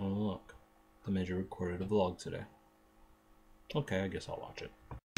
Oh, look. The Major recorded a vlog today. Okay, I guess I'll watch it.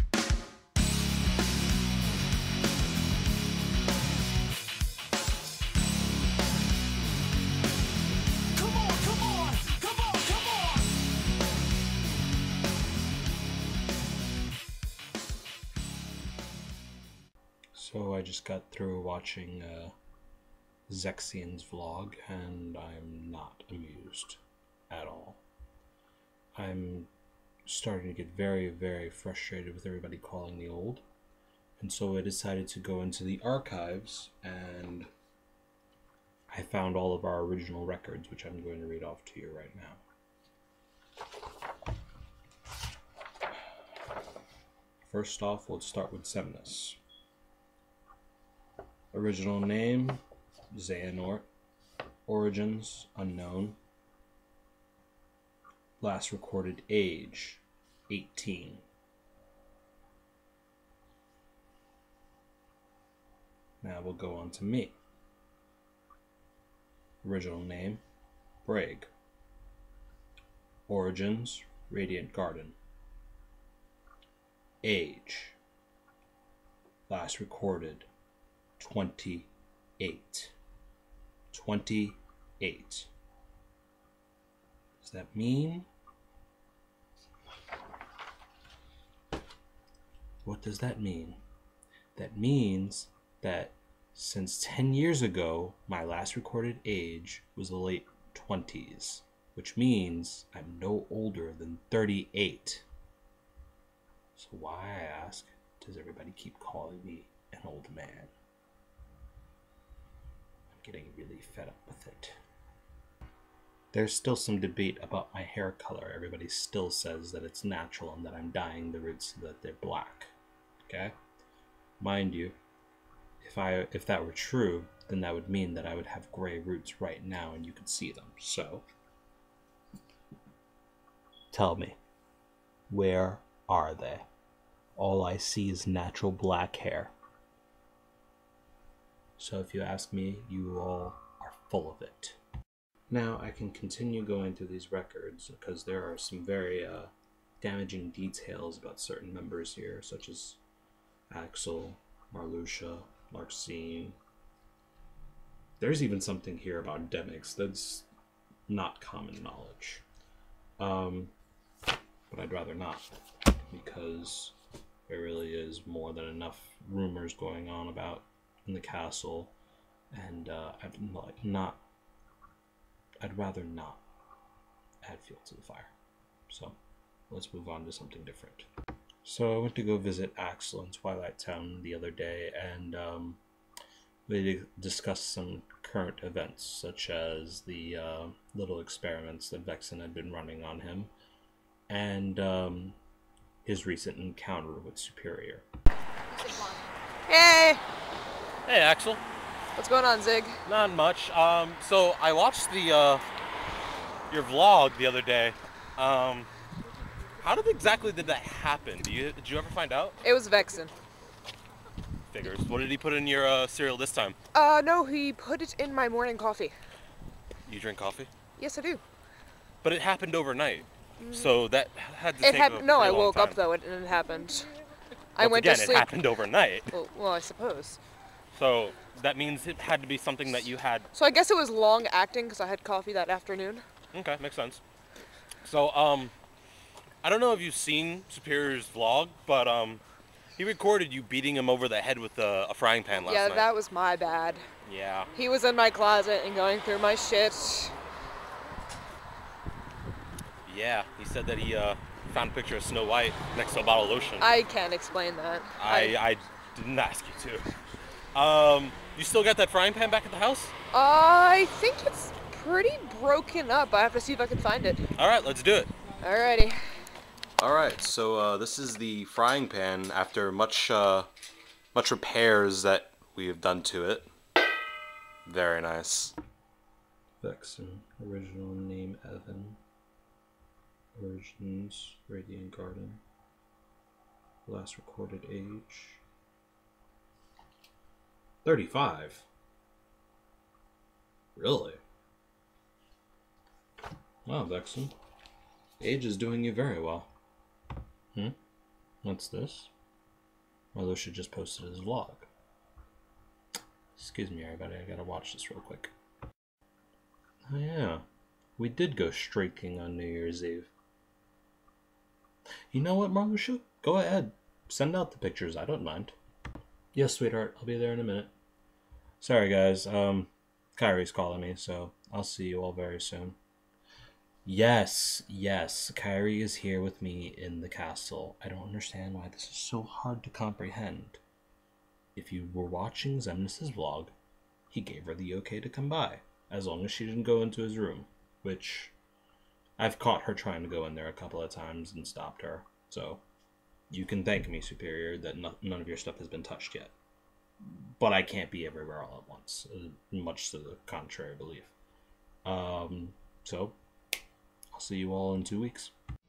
So I just got through watching Xiggy's vlog, and I'm not amused at all. I'm starting to get very, very frustrated with everybody calling me old, and so I decided to go into the archives, and I found all of our original records, which I'm going to read off to you right now. First off, let's start with Xemnas. Original name, Xehanort. Origins, unknown. Last recorded age, 18. Now we'll go on to me. Original name, Braig. Origins, Radiant Garden. Age, last recorded, 28. 28. Does that mean? What does that mean? That means that since 10 years ago, my last recorded age was the late 20s, which means I'm no older than 38. So why, I ask, does everybody keep calling me an old man? I'm getting really fed up with it. There's still some debate about my hair color. Everybody still says that it's natural and that I'm dyeing the roots so that they're black. Okay? Mind you, if that were true, then that would mean that I would have gray roots right now and you could see them. So, tell me, where are they? All I see is natural black hair. So if you ask me, you all are full of it. Now I can continue going through these records because there are some very damaging details about certain members here, such as Axel, Marluxia, Larxene. There's even something here about Demix that's not common knowledge. But I'd rather not, because there really is more than enough rumors going on about in the castle, and I'd rather not add fuel to the fire. So let's move on to something different. So I went to go visit Axel in Twilight Town the other day, and we discussed some current events, such as the little experiments that Vexen had been running on him, and his recent encounter with Superior. Hey! Hey, Axel. What's going on, Zig? Not much. So I watched the your vlog the other day. How exactly did that happen? Did you ever find out? It was Vexen. Figures. What did he put in your cereal this time? No, he put it in my morning coffee. You drink coffee? Yes, I do. But it happened overnight, so that had to take a No, pretty I long woke time. up though, and it happened. I Once went again, to sleep. it happened overnight. Well, I suppose. So that means it had to be something that you had. So I guess it was long acting because I had coffee that afternoon. Okay, makes sense. So I don't know if you've seen Superior's vlog, but he recorded you beating him over the head with a frying pan last night. Yeah, that was my bad. Yeah. He was in my closet and going through my shit. Yeah, he said that he found a picture of Snow White next to a bottle of lotion. I can't explain that. I didn't ask you to. You still got that frying pan back at the house? I think it's pretty broken up. I have to see if I can find it. All right, let's do it. Alrighty. All right, so this is the frying pan after much repairs that we have done to it. Very nice. Vexen, original name Evan. Origins, Radiant Garden. Last recorded age, 35. Really? Wow, Vexen. Age is doing you very well. What's this? Marluxia just posted his vlog. Excuse me, everybody. I gotta watch this real quick. Oh, yeah. We did go streaking on New Year's Eve. You know what, Marluxia? Go ahead. Send out the pictures. I don't mind. Yes, sweetheart. I'll be there in a minute. Sorry, guys. Kyrie's calling me, so I'll see you all very soon. Yes, Kyrie is here with me in the castle. I don't understand why this is so hard to comprehend. If you were watching Xemnas' vlog, he gave her the okay to come by, as long as she didn't go into his room, which I've caught her trying to go in there a couple of times and stopped her. So you can thank me, Superior, that none of your stuff has been touched yet. But I can't be everywhere all at once, much to the contrary belief. So I'll see you all in 2 weeks.